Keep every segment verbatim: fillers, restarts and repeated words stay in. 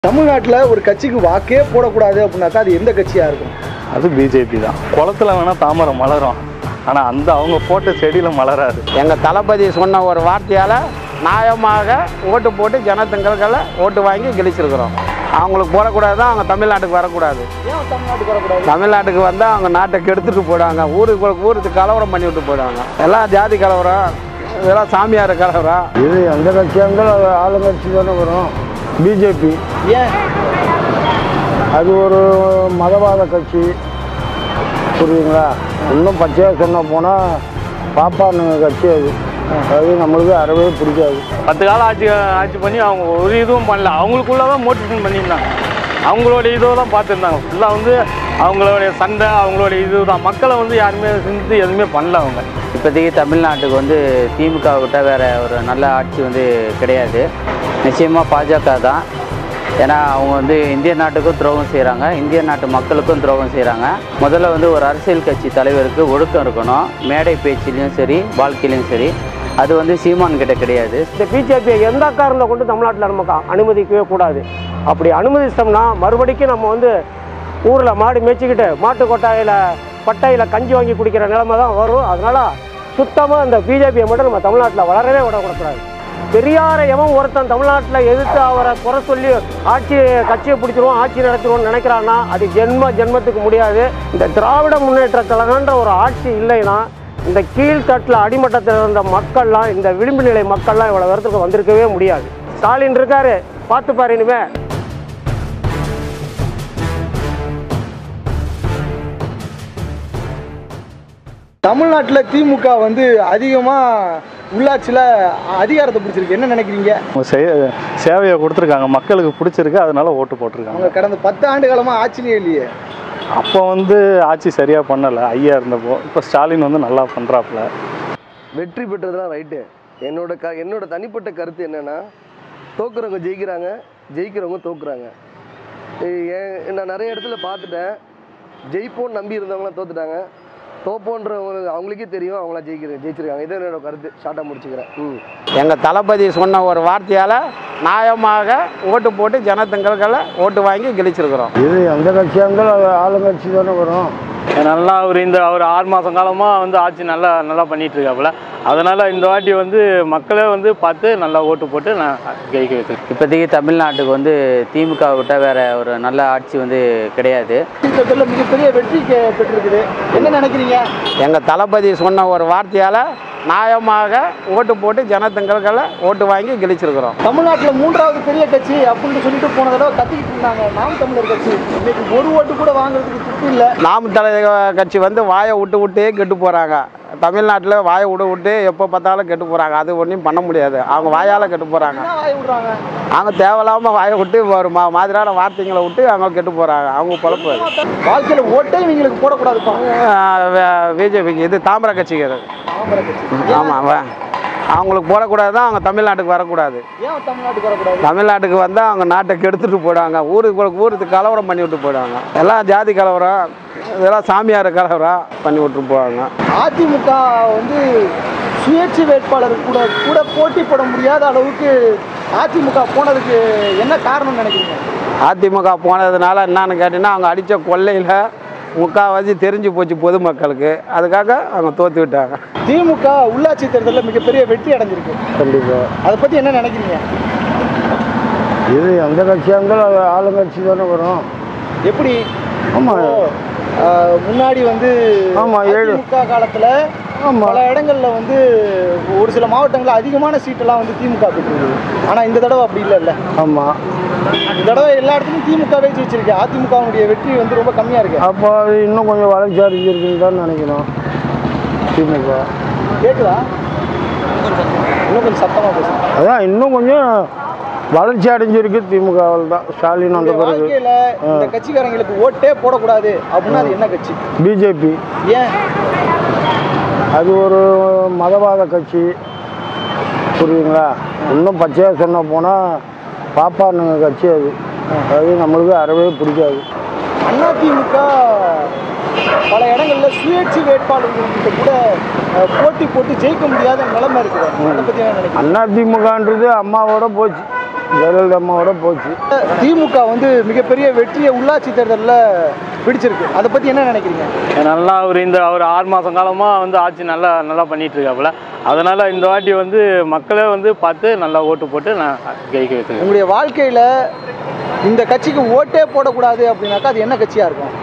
தமிழ்நாட்டில் ஒரு கட்சிக்கு வாக்கே போடக்கூடாது அப்படின்னாக்கா அது எந்த கட்சியாக இருக்கும்? அது பிஜேபி தான். குளத்தில் வேணால் தாமரை மலரும், ஆனால் அந்த அவங்க போட்ட செடியில் மலராது. எங்கள் தளபதி சொன்ன ஒரு வார்த்தையால் நியாயமாக ஓட்டு போட்டு ஜனத்தங்களை ஓட்டு வாங்கி கெளிச்சிருக்கிறோம். அவங்களுக்கு போடக்கூடாது தான், அவங்க தமிழ்நாட்டுக்கு வரக்கூடாது. ஏன் தமிழ்நாட்டுக்கு வரக்கூடாது? தமிழ்நாட்டுக்கு வந்தால் அவங்க நாட்டை கெடுத்துட்டு போயிடுவாங்க. ஊருக்கு ஊருக்கு கலவரம் பண்ணி விட்டு போயிடுவாங்க. எல்லாம் ஜாதி கலவரம், இதெல்லாம் சாமியார் கலவரம். இது எந்த கட்சியாங்க ஆளுங்கட்சி தானே வரும். பிஜேபி ஏன்? அது ஒரு மதவாத கட்சி, புரியுதுங்களா? இன்னும் பச்சையாக சொன்ன போனால் பாப்பானுங்க கட்சி அது. அது நம்மளுக்கு அறவே பிடிக்காது. பத்து காலம் ஆட்சி ஆட்சி பண்ணி அவங்க ஒரு இதுவும் பண்ணல. அவங்களுக்குள்ள தான் மோட்டிவேஷன் பண்ணியிருந்தாங்க. அவங்களோட இதை தான் பார்த்துருந்தாங்க. ஃபுல்லாக வந்து அவங்களுடைய சண்டை, அவங்களுடைய இது தான். மக்களை வந்து யாருமே சிந்தித்து எதுவுமே பண்ணல அவங்க. இப்போதைக்கு தமிழ்நாட்டுக்கு வந்து திமுக விட்ட வேறு ஒரு நல்ல ஆட்சி வந்து கிடையாது. நிச்சயமாக பாஜக தான். ஏன்னா அவங்க வந்து இந்திய நாட்டுக்கும் துரோகம் செய்கிறாங்க, இந்திய நாட்டு மக்களுக்கும் துரோகம் செய்கிறாங்க. முதல்ல வந்து ஒரு அரசியல் கட்சி தலைவருக்கு ஒழுக்கம் இருக்கணும், மேடை பேச்சிலையும் சரி வாழ்க்கையிலையும் சரி. அது வந்து சீமான் கிட்ட கிடையாது. இந்த பிஜேபியை எந்த காரணத்தை கொண்டு தமிழ்நாட்டில் நமக்கு அனுமதிக்கவே கூடாது. அப்படி அனுமதிச்சிட்டோம்னா மறுபடிக்கும் நம்ம வந்து ஊரில் மாடு மேய்ச்சிக்கிட்டு மாட்டு கொட்டாயில் பட்டையில் கஞ்சி வாங்கி குடிக்கிற நிலைமை தான் வரும். அதனால் சுத்தமாக இந்த பிஜேபியை மட்டும் நம்ம தமிழ்நாட்டில் வளரவே விடக்கூடாது. பெரியாரை எவன் ஒருத்தன் தமிழ்நாட்டில் எதிர்த்து அவரை குறை சொல்லி ஆட்சி கட்சியை பிடிச்சிருவோம், ஆட்சி நடத்திடுவோம்னு நினைக்கிறான்னா அது ஜென்ம ஜென்மத்துக்கு முடியாது. இந்த திராவிட முன்னேற்ற கழகன்ற ஒரு ஆட்சி இல்லைன்னா இந்த கீழ்த்தட்டில் அடிமட்டத்தில் இருந்த மக்கள்லாம், இந்த விளிம்பு நிலை மக்கள்லாம் இவ்வளோ வரத்துக்கு வந்திருக்கவே முடியாது. ஸ்டாலின் இருக்காரு, பார்த்துப்பாரு இனிமே. தமிழ்நாட்டில் திமுக வந்து அதிகமாக உள்ளாட்சியில் அதிகாரத்தை பிடிச்சிருக்கு, என்ன நினைக்கிறீங்க? அவங்க செய சேவையை கொடுத்துருக்காங்க, மக்களுக்கு பிடிச்சிருக்கு, அதனால ஓட்டு போட்டிருக்காங்க. அவங்க கடந்த பத்து ஆண்டு காலமாக ஆட்சியிலே இல்லையே. அப்போ வந்து ஆட்சி சரியாக பண்ணலை ஐயா இருந்தப்போ. இப்போ ஸ்டாலின் வந்து நல்லா பண்ணுறாப்புல. வெற்றி பெற்றதுலாம் ரைட்டு. என்னோட க என்னோட தனிப்பட்ட கருத்து என்னென்னா, தோக்குறவங்க ஜெயிக்கிறாங்க, ஜெயிக்கிறவங்க தோக்குறாங்க. ஏன் நான் நிறைய இடத்துல பார்த்துட்டேன், ஜெயிப்போன்னு நம்பி இருந்தவங்களாம் தோத்துட்டாங்க, தோப்போன்றவங்க அவங்களுக்கே தெரியும் அவங்களாம் ஜெயிக்கிற ஜெயிச்சிருக்காங்க. இதை என்னோட கருத்து. ஷார்ட்டாக முடிச்சுக்கிறேன். ம் எங்கள் தளபதி சொன்ன ஒரு வார்த்தையால் நியாயமாக ஓட்டு போட்டு ஜனத்தங்களை ஓட்டு வாங்கி கெளிச்சிருக்கிறோம். இது எந்த கட்சியாங்க ஆளுங்கட்சி தானே வரும். நல்லா அவர் இந்த அவர் ஆறு மாதம் காலமாக வந்து ஆட்சி நல்லா நல்லா பண்ணிகிட்டு இருக்காப்புல. அதனால் இந்த வாட்டி வந்து மக்களே வந்து பார்த்து நல்லா ஓட்டு போட்டு நான் ஜெயிக்க வைக்கிறேன். இப்போதைக்கு தமிழ்நாட்டுக்கு வந்து திமுக விட்ட வேறு ஒரு நல்ல ஆட்சி வந்து கிடையாது. திட்டத்தில் மிகப்பெரிய வெற்றி பெற்றிருக்குது, என்ன நினைக்கிறீங்க? எங்கள் தளபதி சொன்ன ஒரு வார்த்தையால் நியாயமாக ஓட்டு போட்டு ஜனத்தங்களை ஓட்டு வாங்கி கெளிச்சிருக்கிறோம். தமிழ்நாட்டில் மூன்றாவது பெரிய கட்சி அப்படின்னு சொல்லிட்டு போன தடவை கத்திக்கிட்டு இருந்தாங்க நாம் தமிழர் கட்சி. இன்னைக்கு ஒரு ஓட்டு கூட வாங்குறதுக்கு துப்பு இல்லை. நாம் தமிழர் கட்சி வந்து வாயை விட்டு விட்டே கெட்டு போகிறாங்க. தமிழ்நாட்டில் வாயை விட்டு விட்டு எப்போ பார்த்தாலும் கெட்டு போகிறாங்க. அது ஒன்றும் பண்ண முடியாது, அவங்க வாயால் கெட்டு போகிறாங்க. வாயை விடுறாங்க, அவங்க தேவையில்லாமல் வாயை விட்டு ஒரு மா மாதிரியான வார்த்தைங்களை விட்டு அவங்க கெட்டு போகிறாங்க. அவங்க பொழப்பு வாழ்க்கையில் ஓட்டே இவங்களுக்கு போடக்கூடாதுப்பா. பிஜேபிக்கு இது தாமரை கட்சிக்கு அது. தாமரை கட்சி. ஆமாம், அவங்களுக்கு போடக்கூடாது தான், அவங்க தமிழ்நாட்டுக்கு வரக்கூடாது. ஏன் தமிழ்நாட்டுக்கு வரக்கூடாது? தமிழ்நாட்டுக்கு வந்தால் அவங்க நாட்டை கெடுத்துட்டு போயிடுவாங்க. ஊருக்கு ஊருக்கு கலவரம் பண்ணி விட்டு போயிடுவாங்க. எல்லாம் ஜாதி கலவரம், இதெல்லாம் சாமியார் கலவரம் பண்ணி விட்டு போவாங்க. அதிமுக வந்து சுயேட்சை வேட்பாளர் கூட கூட போட்டி போட முடியாத அளவுக்கு அதிமுக போனதுக்கு என்ன காரணம் நினைக்கிறீங்க? அதிமுக போனதுனால என்னன்னு கேட்டிங்கன்னா, அவங்க அடித்த கொள்ளையில் முக்கால்வாசி தெரிஞ்சு போச்சு பொதுமக்களுக்கு. அதுக்காக அவங்க தோற்று விட்டாங்க. திமுக உள்ளாட்சி தேர்தலில் மிகப்பெரிய வெற்றி அடைஞ்சிருக்கு. கண்டிப்பாக. அதை பற்றி என்ன நினைக்கிறீங்க? இது எந்த கட்சியாங்க ஆளுங்கட்சி தானே வரும். எப்படி? ஆமாம், முன்னாடி வந்து ஆமாம் ஏழு திமுக காலத்தில் பல இடங்களில் வந்து ஒரு சில மாவட்டங்களில் அதிகமான சீட்டெல்லாம் வந்து திமுக பெற்றிருக்கு. ஆனால் இந்த தடவை அப்படி இல்லை இல்லை ஆமாம், இந்த தடவை எல்லா இடத்துலையும் திமுகவே ஜெயிச்சிருக்கு. அதிமுகவுடைய வெற்றி வந்து ரொம்ப கம்மியாக இருக்குது. அப்போ அது இன்னும் கொஞ்சம் வளர்ச்சி அடைஞ்சிருக்குன்னு தான் நினைக்கிறோம். திமுக கேட்குதா? இன்னும் கொஞ்சம் சத்தமாக பேசுங்க. அதான் இன்னும் கொஞ்சம் வளர்ச்சி அடைஞ்சிருக்கு திமுகவில் தான். ஸ்டாலின் வந்த பிறகு வாழ்க்கையில் இந்த கட்சிக்காரங்களுக்கு ஓட்டே போடக்கூடாது அப்படின்னா அது என்ன கட்சி? பிஜேபி. ஏன்? அது ஒரு மதவாத கட்சி, புரியுதுங்களா? இன்னும் பச்சையாக சொன்ன போனால் பாப்பானுங்க கட்சி அது. அது நம்மளுக்கு அறவே பிடிக்காது. அதிமுக பல இடங்களில் சுயேட்சை வேட்பாளர்கள்கிட்ட கூட போட்டி போட்டு ஜெயிக்க முடியாத நிலைமை இருக்குது. அதை பற்றி என்ன நினைக்கிறீங்க? அதிமுகன்றது அம்மாவோட போச்சு. ஜெயலலிதா அம்மாவோட போச்சு. திமுக வந்து மிகப்பெரிய வெற்றியை உள்ளாட்சி தேர்தலில் பிடிச்சிருக்கு. அதை பற்றி என்ன நினைக்கிறீங்க? நல்லா அவர் இந்த அவர் ஆறு மாதம் காலமாக வந்து ஆட்சி நல்லா நல்லா பண்ணிகிட்டு இருக்காப்புல. அதனால் இந்த வாட்டி வந்து மக்களே வந்து பார்த்து நல்லா ஓட்டு போட்டு நான் ஜெயிக்க வைக்கிறேன். உங்களுடைய வாழ்க்கையில் இந்த கட்சிக்கு ஓட்டே போடக்கூடாது அப்படின்னாக்கா அது என்ன கட்சியாக இருக்கும்?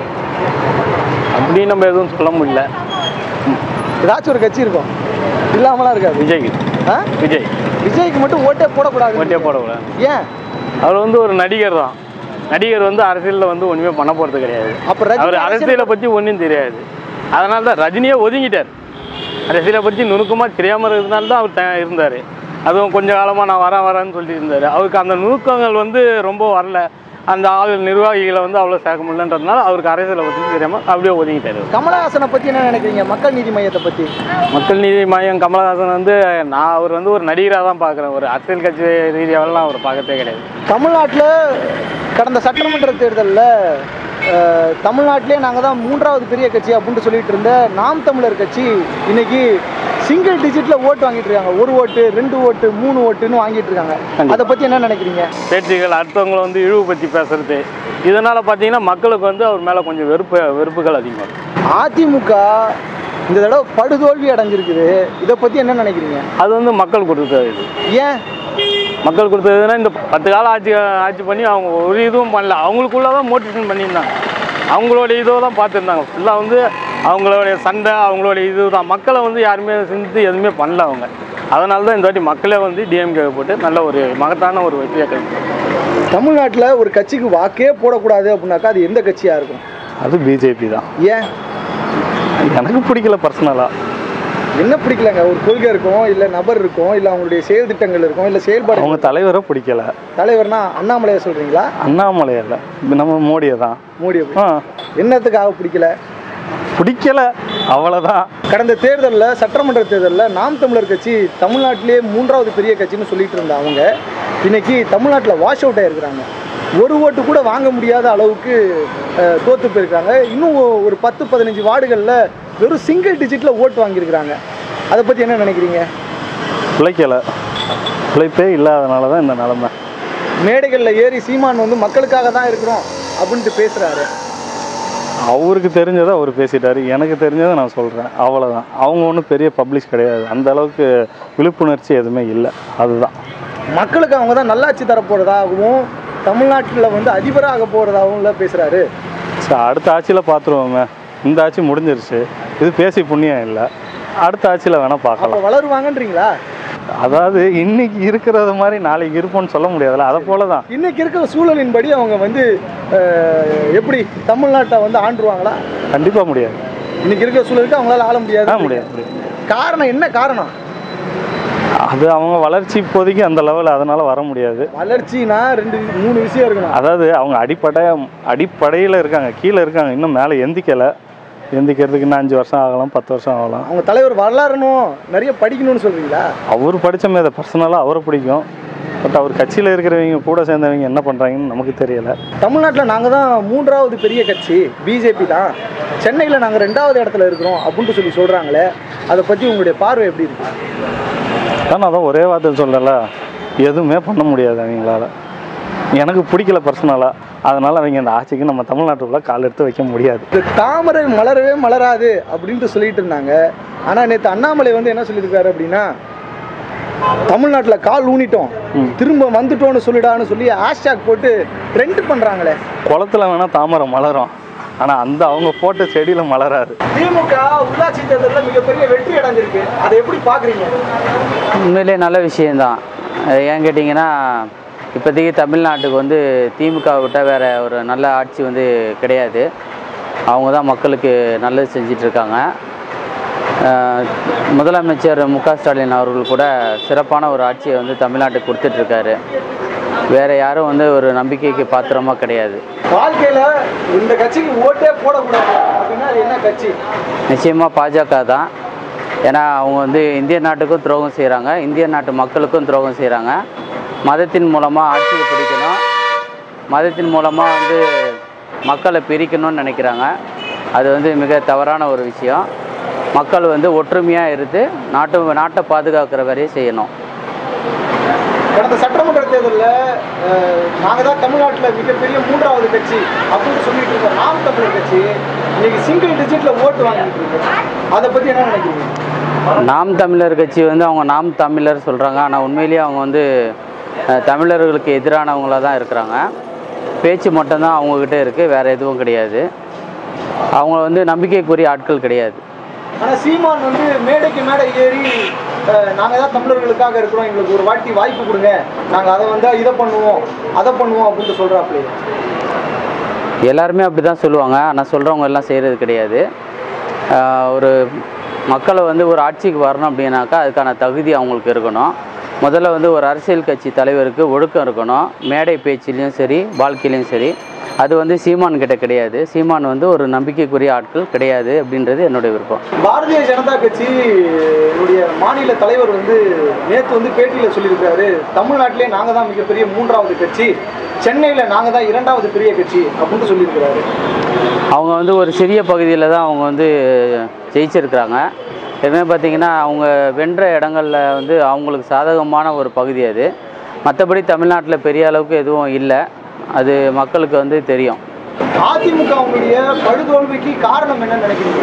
அப்படின்னு நம்ம எதுவும் சொல்ல முடியல. ஏதாச்சும் ஒரு கட்சி இருக்கும், இல்லாமலாம் இருக்காது. விஜய்க்கு ஆ விஜய் விஜய்க்கு மட்டும் ஓட்டே போடக்கூடாது. ஓட்டே போடக்கூடாது. ஏன்? அவர் வந்து ஒரு நடிகர் தான். நடிகர் வந்து அரசியலில் வந்து ஒன்றுமே பண்ண போகிறது கிடையாது. அப்போ அவர் அரசியலை பற்றி ஒன்றும் தெரியாது. அதனால தான் ரஜினியே ஒதுங்கிட்டார். அரசியலை பற்றி நுணுக்கமாக தெரியாமல் இருக்கிறதுனால தான் அவர் த இருந்தார். அதுவும் கொஞ்சம் காலமாக நான் வரேன் வரேன்னு சொல்லிட்டு இருந்தார். அவருக்கு அந்த நுணுக்கங்கள் வந்து ரொம்ப வரல. அந்த ஆள் நிர்வாகிகளை வந்து அவ்வளோ சேர்க்க முடியலன்றதுனால அவருக்கு அரசியலை பற்றி தெரியாமல் அப்படியே ஒதுங்கிட்டார். கமலஹாசனை பற்றி என்ன நினைக்கிறீங்க? மக்கள் நீதி மையத்தை பற்றி. மக்கள் நீதி மையம் கமலஹாசன் வந்து நான் அவர் வந்து ஒரு நடிகராக தான் பார்க்குறேன். ஒரு அரசியல் கட்சி ரீதியாகலாம் அவர் பார்க்கறதே கிடையாது. தமிழ்நாட்டில் கடந்த சட்டமன்ற தேர்தலில் தமிழ்நாட்டிலே நாங்கள் தான் மூன்றாவது பெரிய கட்சி அப்படின்ட்டு சொல்லிட்டு இருந்த நாம் தமிழர் கட்சி இன்னைக்கு சிங்கிள் டிஜிட்டில் ஓட்டு வாங்கிட்டு இருக்காங்க. ஒரு ஓட்டு, ரெண்டு ஓட்டு, மூணு ஓட்டுன்னு வாங்கிட்டு இருக்காங்க. அதை பற்றி என்ன நினைக்கிறீங்க? பேச்சுகள் அடுத்தவங்களை வந்து இழிவு பற்றி பேசுறது, இதனால் பார்த்தீங்கன்னா மக்களுக்கு வந்து அவர் மேலே கொஞ்சம் வெறுப்பு வெறுப்புகள் அதிகமாக. அதிமுக இந்த தடவை படுதோல்வி அடைஞ்சிருக்குது. இதை பற்றி என்ன நினைக்கிறீங்க? அது வந்து மக்கள் கொடுத்தது. இது ஏன் மக்கள் கொடுத்ததுன்னா இந்த பத்து காலம் ஆட்சி ஆட்சி பண்ணி அவங்க ஒரு இதுவும் பண்ணல. அவங்களுக்குள்ள தான் மோட்டிவேஷன் பண்ணியிருந்தாங்க. அவங்களோட இதோ தான் பார்த்துருந்தாங்க. ஃபுல்லாக வந்து அவங்களுடைய சண்டை, அவங்களோட இது தான். மக்களை வந்து யாருமே சிந்தித்து எதுவுமே பண்ணல அவங்க. அதனால தான் இந்த வாட்டி மக்களே வந்து டிஎம்கே போட்டு நல்ல ஒரு மகத்தான ஒரு வெற்றியை கிடைக்கும். தமிழ்நாட்டில் ஒரு கட்சிக்கு வாக்கே போடக்கூடாது அப்படின்னாக்கா அது எந்த கட்சியாக இருக்கும்? அது பிஜேபி தான். ஏன்? எனக்கு பிடிக்கல பர்சனலாக. என்ன பிடிக்கலங்க? ஒரு கொள்கை இருக்கும், இல்லை நபர் இருக்கும், இல்லை அவங்களுடைய செயல் திட்டங்கள் இருக்கும், இல்லை செயல்பாடு. அவங்க தலைவரை பிடிக்கல. தலைவர்னா அண்ணாமலையை சொல்கிறீங்களா? அண்ணாமலை இல்லை, நம்ம மோடியை தான். மோடி என்னத்துக்காக பிடிக்கல? பிடிக்கல அவ்வளோதான். கடந்த தேர்தலில், சட்டமன்ற தேர்தலில் நாம் தமிழர் கட்சி தமிழ்நாட்டிலே மூன்றாவது பெரிய கட்சின்னு சொல்லிட்டு இருந்த அவங்க இன்னைக்கு தமிழ்நாட்டில் வாஷ் அவுட் ஆகிருக்கிறாங்க. ஒரு ஓட்டு கூட வாங்க முடியாத அளவுக்கு தோற்று போயிருக்காங்க. இன்னும் ஒரு பத்து பதினஞ்சு வார்டுகளில் வெறும் சிங்கிள் டிஜிட்டில் ஓட்டு வாங்கியிருக்கிறாங்க. அதை பற்றி என்ன நினைக்கிறீங்க? பிழைக்கலை, பிழைப்பே இல்லாதனால தான் இந்த நிலைமை. மேடைகளில் ஏறி சீமான் வந்து மக்களுக்காக தான் இருக்கிறோம் அப்படின்ட்டு பேசுகிறாரு. அவருக்கு தெரிஞ்சதை அவர் பேசிட்டாரு, எனக்கு தெரிஞ்சதை நான் சொல்கிறேன், அவ்வளோதான். அவங்க ஒன்றும் பெரிய பப்ளிஷ் கிடையாது. அந்த அளவுக்கு விழிப்புணர்ச்சி எதுவுமே இல்லை. அதுதான் மக்களுக்கு அவங்க தான் நல்லாட்சி தரப்போகிறதாகவும் தமிழ்நாட்டில் வந்து அதிபராக போகிறதாகவும் இல்லை பேசுகிறாரு. சரி, அடுத்த ஆட்சியில் பார்த்துருவோமே. இந்த ஆட்சி முடிஞ்சிருச்சு, இது பேசி புண்ணியம் இல்லை. அடுத்த ஆட்சியில் வேணால் பார்க்கலாம். வளருவாங்கன்றீங்களா? அதாவது இன்னைக்கு இருக்கிறது மாதிரி நாளைக்கு இருப்போம்னு சொல்ல முடியாதுல்ல. அதை போல தான் இன்னைக்கு இருக்கிற சூழலின்படி அவங்க வந்து எப்படி தமிழ்நாட்டை வந்து ஆண்டுருவாங்களா? கண்டிப்பாக முடியாது. இன்னைக்கு இருக்கிற சூழலுக்கு அவங்களால ஆள முடியாது. முடியாது. காரணம் என்ன? காரணம் அது அவங்க வளர்ச்சி இப்போதைக்கு அந்த லெவலில், அதனால வர முடியாது. வளர்ச்சினா ரெண்டு மூணு விஷயம் இருக்கணும். அதாவது அவங்க அடிப்படை அடிப்படையில் இருக்காங்க, கீழே இருக்காங்க, இன்னும் மேலே எந்திக்கலை. எந்திக்கிறதுக்கு இன்னும் அஞ்சு வருஷம் ஆகலாம், பத்து வருஷம் ஆகலாம். அவங்க தலைவர் வளரணும், நிறைய படிக்கணும்னு சொல்றீங்களா? அவர் படித்த மேதை பர்சனலாக அவரை பிடிக்கும். பட் அவர் கட்சியில் இருக்கிறவங்க கூட சேர்ந்தவங்க என்ன பண்ணுறாங்கன்னு நமக்கு தெரியலை. தமிழ்நாட்டில் நாங்கள் தான் மூன்றாவது பெரிய கட்சி, பிஜேபி தான். சென்னையில் நாங்கள் ரெண்டாவது இடத்துல இருக்கிறோம் அப்படின்ட்டு சொல்லி சொல்கிறாங்களே, அதை பற்றி உங்களுடைய பார்வை எப்படி இருக்கு? ஆனால் அதான் ஒரே வார்த்தை சொல்லலை, எதுவுமே பண்ண முடியாது அவங்களால. எனக்கு பிடிக்கல பர்சனலாக. அதனால் அவங்க அந்த ஆட்சிக்கு நம்ம தமிழ்நாட்டுக்குள்ளே கால் எடுத்து வைக்க முடியாது. தாமரை மலரவே மலராது அப்படின்ட்டு சொல்லிட்டு இருந்தாங்க. ஆனால் நேற்று அண்ணாமலை வந்து என்ன சொல்லியிருக்காரு அப்படின்னா, தமிழ்நாட்டில் கால் ஊனிட்டோம், திரும்ப வந்துட்டோன்னு சொல்லிடான்னு சொல்லி ஹேஷ்டாக் போட்டு ட்ரெண்ட் பண்ணுறாங்களே. குளத்தில் வேணால் தாமரை மலரும், ஆனால் அந்த அவங்க போட்ட செடியில் மலராது. திமுக உள்ளாட்சி தேர்தலில் மிகப்பெரிய வெற்றி அடைஞ்சிருக்கு, அதை எப்படி பார்க்குறீங்க? உண்மையிலே நல்ல விஷயந்தான். ஏன் கேட்டிங்கன்னா, இப்போதைக்கு தமிழ்நாட்டுக்கு வந்து திமுக விட்டால் வேறு ஒரு நல்ல ஆட்சி வந்து கிடையாது. அவங்க தான் மக்களுக்கு நல்லது செஞ்சிட்ருக்காங்க. முதலமைச்சர் மு க ஸ்டாலின் அவர்கள் கூட சிறப்பான ஒரு ஆட்சியை வந்து தமிழ்நாட்டுக்கு கொடுத்துட்ருக்காரு. வேறு யாரும் வந்து ஒரு நம்பிக்கைக்கு பாத்திரமாக கிடையாது. வாழ்க்கையில் இந்த கட்சிக்கு ஓட்டே போடக்கூடாது அப்படின்னா என்ன கட்சி? நிச்சயமாக பாஜக தான். ஏன்னா அவங்க வந்து இந்திய நாட்டுக்கும் துரோகம் செய்கிறாங்க, இந்திய நாட்டு மக்களுக்கும் துரோகம் செய்கிறாங்க. மதத்தின் மூலமாக ஆட்சியை பிடிக்கணும், மதத்தின் மூலமாக வந்து மக்களை பிரிக்கணும்னு நினைக்கிறாங்க. அது வந்து மிக தவறான ஒரு விஷயம். மக்கள் வந்து ஒற்றுமையாக இருந்து நாட்டு நாட்டை பாதுகாக்கிற வரையும் செய்யணும். கடந்த சட்டமன்ற தேர்தலில் நாங்கள் தான் தமிழ்நாட்டில் மிகப்பெரிய மூன்றாவது கட்சி அப்படின்னு சொல்லிட்டு இருக்க நாம் தமிழர் கட்சி இன்னைக்கு சிங்கிள் டிஜிட்டில் ஓட்டு வாங்கிட்டு இருக்கு. அதை பற்றி என்ன நினைக்கிறீங்க? நாம் தமிழர் கட்சி வந்து அவங்க நாம் தமிழர் சொல்கிறாங்க, ஆனால் உண்மையிலேயே அவங்க வந்து தமிழர்களுக்கு எதிரானவங்களாக தான் இருக்கிறாங்க. பேச்சு மட்டும்தான் அவங்கக்கிட்ட இருக்குது, வேறு எதுவும் கிடையாது. அவங்க வந்து நம்பிக்கைக்குரிய ஆட்கள் கிடையாது. ஆனால் சீமான் வந்து மேடைக்கு மேடை ஏறி நாங்கள் தான் தமிழர்களுக்காக இருக்கிறோம், எங்களுக்கு ஒரு வாட்டி வாய்ப்பு கொடுங்க, நாங்கள் அதை வந்து இதை பண்ணுவோம் அதை பண்ணுவோம் அப்படின்ட்டு சொல்கிறாப்லே. எல்லாருமே அப்படி தான் சொல்லுவாங்க, ஆனால் சொல்கிறவங்க எல்லாம் செய்கிறது கிடையாது. ஒரு மக்களை வந்து ஒரு ஆட்சிக்கு வரணும் அப்படின்னாக்கா அதுக்கான தகுதி அவங்களுக்கு இருக்கணும். முதல்ல வந்து ஒரு அரசியல் கட்சி தலைவருக்கு ஒழுக்கம் இருக்கணும், மேடை பேச்சிலையும் சரி வாழ்க்கையிலையும் சரி. அது வந்து சீமான் கிட்ட கிடையாது. சீமான் வந்து ஒரு நம்பிக்கைக்குரிய ஆட்கள் கிடையாது அப்படின்றது என்னுடைய விருப்பம். பாரதிய ஜனதா கட்சியுடைய மாநில தலைவர் வந்து நேற்று வந்து பேட்டியில் சொல்லியிருக்காரு, தமிழ்நாட்டிலே நாங்கள் தான் மிகப்பெரிய மூன்றாவது கட்சி, சென்னையில் நாங்கள் தான் இரண்டாவது பெரிய கட்சி அப்படின்னு சொல்லியிருக்கிறாரு. அவங்க வந்து ஒரு சிறிய பகுதியில் தான் அவங்க வந்து ஜெயிச்சிருக்கிறாங்க. எதுவுமே பார்த்திங்கன்னா அவங்க வென்ற இடங்களில் வந்து அவங்களுக்கு சாதகமான ஒரு பகுதி அது. மற்றபடி தமிழ்நாட்டில் பெரிய அளவுக்கு எதுவும் இல்லை, அது மக்களுக்கு வந்து தெரியும். அதிமுகவுடைய படுதோல்விக்கு காரணம் என்ன நினைக்கிறீங்க?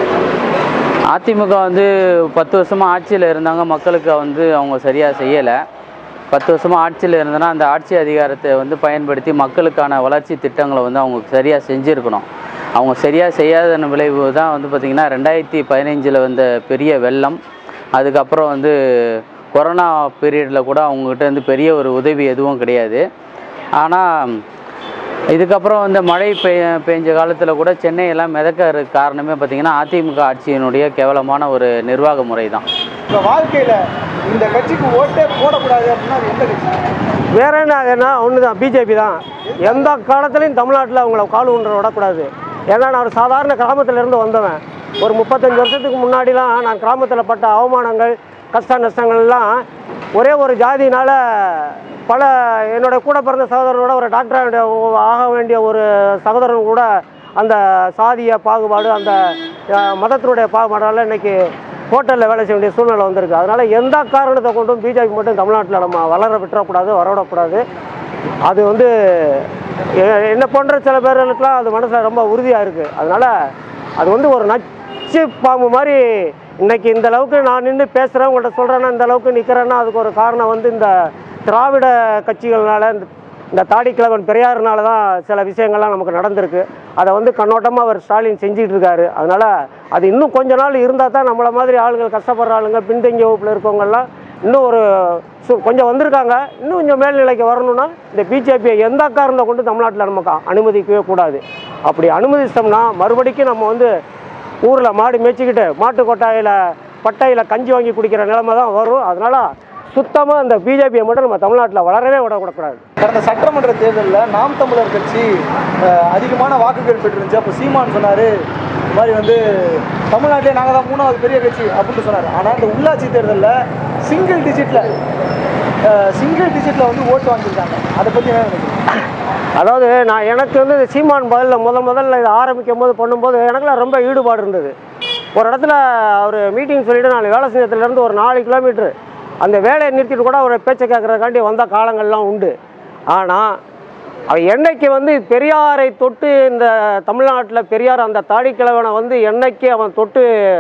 அதிமுக வந்து பத்து வருஷமாக ஆட்சியில் இருந்தாங்க, மக்களுக்கு வந்து அவங்க சரியாக செய்யலை. பத்து வருஷமாக ஆட்சியில் இருந்தனா அந்த ஆட்சி அதிகாரத்தை வந்து பயன்படுத்தி மக்களுக்கான வளர்ச்சி திட்டங்களை வந்து அவங்க சரியாக செஞ்சுருக்கணும். அவங்க சரியாக செய்யாத விளைவு தான் வந்து பார்த்திங்கன்னா ரெண்டாயிரத்தி பதினைஞ்சில் வந்த பெரிய வெள்ளம், அதுக்கப்புறம் வந்து கொரோனா பீரியடில் கூட அவங்ககிட்ட வந்து பெரிய ஒரு உதவி எதுவும் கிடையாது. ஆனால் இதுக்கப்புறம் வந்து மழை பெய் பெஞ்ச காலத்தில் கூட சென்னையெல்லாம் மிதக்க காரணமே பார்த்திங்கன்னா அதிமுக ஆட்சியினுடைய கேவலமான ஒரு நிர்வாக முறை தான். இப்போ வாழ்க்கையில் இந்த கட்சிக்கு ஓட்டே போடக்கூடாது அப்படின்னா அது எந்த கட்சி? வேற என்ன அதுன்னா ஒன்று தான், பிஜேபி தான். எந்த காலத்துலையும் தமிழ்நாட்டில் அவங்கள கால் ஊன்ற விடக்கூடாது. ஏன்னா நான் ஒரு சாதாரண கிராமத்திலேருந்து வந்தவன். ஒரு முப்பத்தஞ்சு வருஷத்துக்கு முன்னாடிலாம் நான் கிராமத்தில் பட்ட அவமானங்கள் கஷ்ட நஷ்டங்கள்லாம் ஒரே ஒரு ஜாதியினால் பல என்னோட கூட பிறந்த சகோதரனோட ஒரு டாக்டர் ஆக வேண்டிய ஒரு சகோதரன் கூட அந்த சாதிய பாகுபாடு அந்த மதத்தினுடைய பாகுபாடால் இன்றைக்கி ஹோட்டலில் வேலை செய்ய வேண்டிய சூழ்நிலை வந்திருக்கு. அதனால் எந்த காரணத்தை கொண்டும் பிஜேபி மட்டும் தமிழ்நாட்டில் நம்ம வளர விட்டுறக்கூடாது, வரவிடக்கூடாது. அது வந்து என்ன போன்ற சில பேர்களுக்கெலாம் அது மனசில் ரொம்ப உறுதியாக இருக்குது. அதனால் அது வந்து ஒரு நச்சு பாம்பு மாதிரி. இன்றைக்கி இந்த அளவுக்கு நான் நின்று பேசுகிறேன், உங்கள்கிட்ட சொல்கிறேன்னா இந்த அளவுக்கு நிற்கிறேன்னா அதுக்கு ஒரு காரணம் வந்து இந்த திராவிட கட்சிகள்னால, இந்த இந்த தாடிக்கிழவன் பெரியாருனால தான் சில விஷயங்கள்லாம் நமக்கு நடந்திருக்கு. அதை வந்து கண்ணோட்டமாக அவர் ஸ்டாலின் செஞ்சுட்டு இருக்காரு. அதனால் அது இன்னும் கொஞ்ச நாள் இருந்தால் தான் நம்மளை மாதிரி ஆளுங்கள், கஷ்டப்படுற ஆளுங்க, பின்தங்கிய வகுப்பில் இருக்கவங்கெல்லாம் இன்னும் ஒரு சு கொஞ்சம் வந்திருக்காங்க. இன்னும் கொஞ்சம் மேல்நிலைக்கு வரணும்னா இந்த பிஜேபியை எந்த காரணத்தை கொண்டு தமிழ்நாட்டில் நமக்கு அனுமதிக்கவே கூடாது. அப்படி அனுமதிச்சிட்டோம்னா மறுபடிக்கும் நம்ம வந்து ஊரில் மாடு மேய்ச்சிக்கிட்டு மாட்டு கொட்டாயில் பட்டையில் கஞ்சி வாங்கி குடிக்கிற நிலைமை தான் வரும். அதனால் சுத்தமாக இந்த பிஜேபியை மட்டும் நம்ம தமிழ்நாட்டில் வளரவே விடக்கூடாது. கடந்த சட்டமன்ற தேர்தலில் நாம் தமிழர் கட்சி அதிகமான வாக்குகள் பெற்றிருந்துச்சு. அப்போ சீமான் சொன்னார் இந்த மாதிரி வந்து தமிழ்நாட்டிலே நாங்கள் தான் மூணாவது பெரிய கட்சி அப்படின்னு சொன்னார். ஆனால் இந்த உள்ளாட்சி தேர்தலில் சிங்கிள் டிஜிட்டில் சிங்கிள் டிஜிட்டில் வந்து ஓட்டு வாங்கியிருக்காங்க. அதை பற்றி என்ன நினைக்கிறீங்க? அதாவது நான் எனக்கு வந்து இந்த சீமான் பதிலில் முதல் முதல்ல இதை ஆரம்பிக்கும் போது பண்ணும்போது எனக்குலாம் ரொம்ப ஈடுபாடு இருந்தது. ஒரு இடத்துல அவர் மீட்டிங் சொல்லிவிட்டு நான் வேலை செஞ்சத்துலேருந்து ஒரு நாலு கிலோமீட்ரு அந்த வேலையை நிறுத்திட்டு கூட ஒரு பேச்சை கேட்குறதுக்காண்டி வந்த காலங்கள்லாம் உண்டு. ஆனால் அவன் என்னைக்கு வந்து பெரியாரை தொட்டு இந்த தமிழ்நாட்டில் பெரியார் அந்த தாடிக்கிழவனை வந்து என்னைக்கு அவன் தொட்டு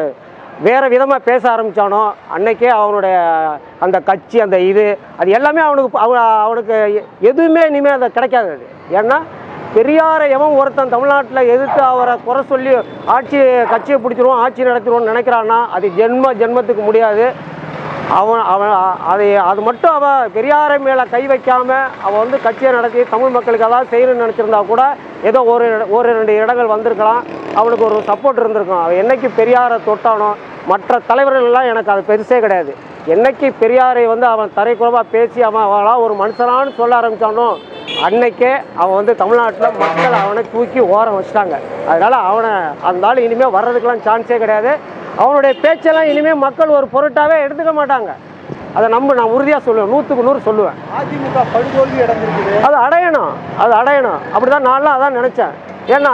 வேறு விதமாக பேச ஆரம்பித்தானோ அன்னைக்கே அவனுடைய அந்த கட்சி அந்த இது அது எல்லாமே அவனுக்கு அவ அவனுக்கு எதுவுமே இனிமேல் அதை கிடைக்காது. அது ஏன்னா பெரியாரை எவன் ஒருத்தன் தமிழ்நாட்டில் எதிர்த்து அவரை குறை சொல்லி ஆட்சி கட்சியை பிடிச்சிருவோம் ஆட்சி நடத்திடுவோன்னு நினைக்கிறான்னா அது ஜென்ம ஜென்மத்துக்கு முடியாது. அவன் அவன் அதை அது மட்டும் அவன் பெரியாரை மேலே கை வைக்காமல் அவன் வந்து கட்சியை நடத்தி தமிழ் மக்களுக்கு அதாவது செய்யணும்னு நினச்சிருந்தா கூட ஏதோ ஒரு ஒரு ரெண்டு இடங்கள் வந்திருக்கலாம், அவனுக்கு ஒரு சப்போர்ட் இருந்திருக்கும். அவன் என்னைக்கு பெரியாரை தொட்டானோ மற்ற தலைவர்கள்லாம் எனக்கு அது பெருசே கிடையாது. என்னைக்கு பெரியாரை வந்து அவன் தரைக்குறவாக பேசி அவன் அவனாக ஒரு மனுஷனான்னு சொல்ல ஆரம்பித்தானோ அன்னைக்கே அவன் வந்து தமிழ்நாட்டில் மக்கள் அவனை தூக்கி ஓரம் வச்சுட்டாங்க. அதனால் அவனை அந்த ஆள் இனிமேல் வர்றதுக்கெல்லாம் சான்ஸே கிடையாது. அவனுடைய பேச்செல்லாம் இனிமேல் மக்கள் ஒரு பொருட்டாகவே எடுத்துக்க மாட்டாங்க. அதை நம்ம நான் உறுதியாக சொல்லுவேன், நூற்றுக்கு நூறு சொல்லுவேன். அதிமுக படுதோல்வி அடைஞ்சிருக்குது, அது அடையணும், அது அடையணும். அப்படி தான் நான்லாம் அதான் நினச்சேன். ஏன்னா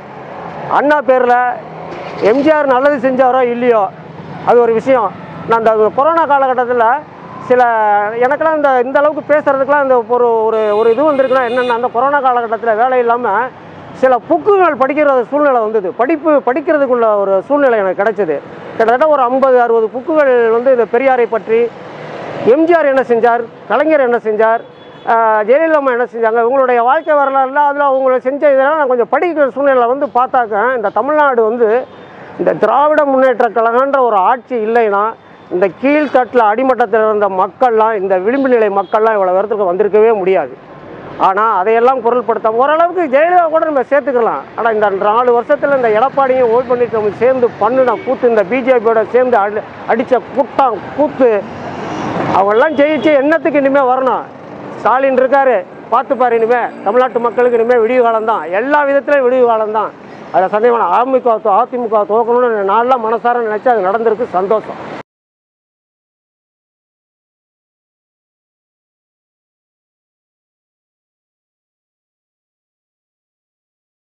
அண்ணா பேரில் எம்ஜிஆர் நல்லது செஞ்சாரோ இல்லையோ அது ஒரு விஷயம். நான் அந்த கொரோனா காலகட்டத்தில் சில எனக்கெல்லாம் இந்த இந்த அளவுக்கு பேசுகிறதுக்கெலாம் இந்த ஒரு ஒரு ஒரு இது வந்திருக்குன்னா என்னென்னா, அந்த கொரோனா காலகட்டத்தில் வேலை இல்லாமல் சில புக்குகள் படிக்கிற சூழ்நிலை வந்தது. படிப்பு படிக்கிறதுக்குள்ள ஒரு சூழ்நிலை எனக்கு கிடைச்சது. கிட்டத்தட்ட ஒரு ஐம்பது அறுபது புக்குகள் வந்து இந்த பெரியாரை பற்றி, எம்ஜிஆர் என்ன செஞ்சார், கலைஞர் என்ன செஞ்சார், ஜெயலலிதா அம்மா என்ன செஞ்சாங்க, இவங்களுடைய வாழ்க்கை வரலாறுல அதில் அவங்கள செஞ்ச இதெல்லாம் நான் கொஞ்சம் படிக்கிற சூழ்நிலை வந்து பார்த்தாக்க, இந்த தமிழ்நாடு வந்து இந்த திராவிட முன்னேற்ற கழகன்ற ஒரு ஆட்சி இல்லைன்னா இந்த கீழ்த்தட்டில் அடிமட்டத்தில் இருந்த மக்கள்லாம், இந்த விளிம்பு நிலை மக்கள்லாம் இவ்வளோ இடத்துக்கு வந்திருக்கவே முடியாது. ஆனால் அதையெல்லாம் பொருள்படுத்த ஓரளவுக்கு ஜெயலலிதா கூட நம்ம சேர்த்துக்கலாம். ஆனால் இந்த நாலு வருஷத்தில் இந்த எடப்பாடியும் ஓட் பண்ணிட்டு நம்ம சேர்ந்து பண்ணின கூத்து, இந்த பிஜேபியோட சேர்ந்து அடி அடித்த கூட்டம் கூத்து, அவங்கெல்லாம் ஜெயிச்சு என்னத்துக்கு இனிமேல் வரணும்? ஸ்டாலின் இருக்காரு, பார்த்துப்பார். இனிமேல் தமிழ்நாட்டு மக்களுக்கு இனிமேல் விடிவு காலம் தான், எல்லா விதத்துலையும் விடிவு காலம் தான். அதை சந்தேகம். அதிமுக அதிமுக துவக்கணும்னு நான்லாம் மனசார நினச்சி அது நடந்திருக்கு. சந்தோஷம்.